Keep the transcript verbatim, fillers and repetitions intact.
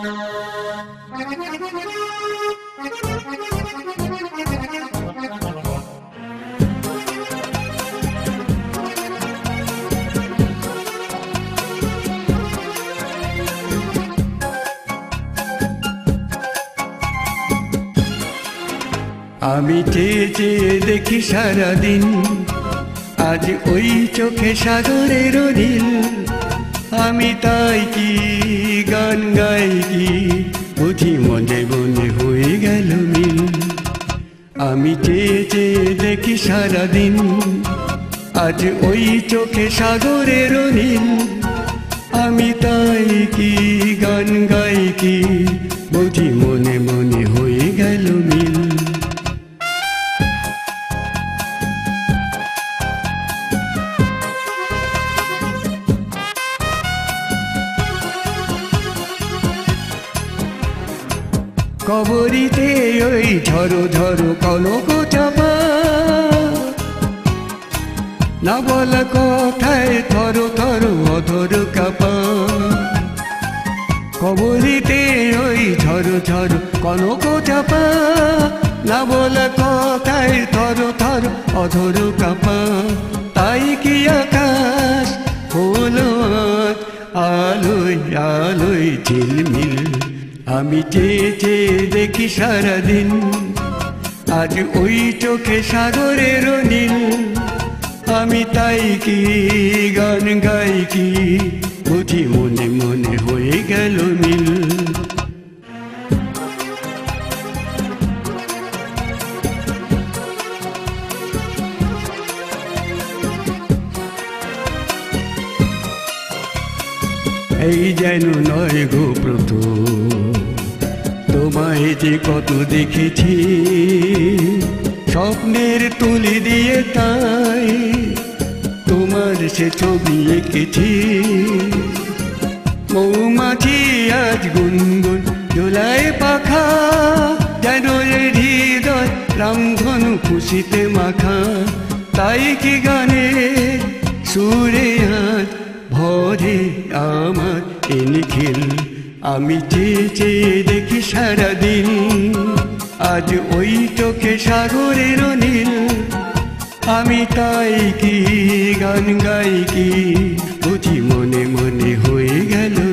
আমি চেয়ে চেয়ে দেখি সারাদিন, আজ ওই চোখে সাগরের নীল। আমি তাই কি গান গাই কি, বুঝি মনে মনে হয়ে গেল মিল। আমি চেয়ে চেয়ে দেখি সারাদিন, আজ ওই চোখে সাগরের নীল। আমি তাই কি গান গাই কি, বুঝি মনে মনে হয়ে গেল মিল। কবরীতে ওই ঝরো ঝরো কনক চাপা, না বলা কথায় থরো থরো অধর কাপা। কবরীতে ওই ঝরো ঝরো কনক চাপা, না বলা কথায় থরো থরো অধর কাপা। তাই কি আকাশ হলো আলোয় আলোয় ঝিলমিল। আমি চেয়ে চেয়ে দেখি সারাদিন, আজ ওই চোখে সাগরের নীল। আমি তাই কি গান গাই কি, বুঝি মনে মনে হয়ে গেল মিল। এই যেন নয় গো প্রথম, তোমায় যে কত দেখেছি স্বপ্নের তুলি দিয়ে, তাই তোমার সে ছবি এঁকেছি। মৌমাছি আজ গুনগুন দোলায় পাখা, যেন হৃদয় রামধনু খুশিতে মাখা। তাই কি গানে সুরে আজ ভরে আমার এ নিখিল। আমি চেয়ে চেয়ে দেখি সারাদিন, আজ ওই চোখে সাগরের নীল। আমি তাই কি গান গাই কি, বুঝি মনে মনে হয়ে গেল